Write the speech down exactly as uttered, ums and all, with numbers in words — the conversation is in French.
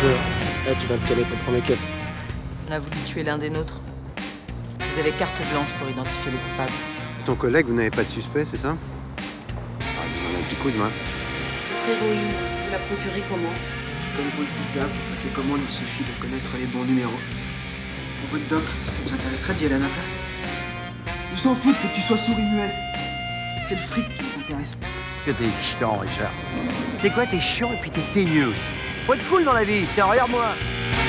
jeu. Là, tu viens de caler ton premier cut. On a voulu tuer l'un des nôtres. Vous avez carte blanche pour identifier les coupables. Ton collègue, vous n'avez pas de suspect, c'est ça? Ah, vous en avez un petit coup de main. Votre héroïne, vous la procurez comment? Comme pour le pizza, pour passer commande, il suffit de connaître les bons numéros. Pour votre doc, ça vous intéresserait d'y aller à ma place? Ils s'en foutent que tu sois souris-muet. C'est le fric qui les intéresse. Que t'es chiant, Richard. C'est quoi, t'es chiant et puis t'es teigneux aussi. Faut être cool dans la vie, tiens, regarde-moi.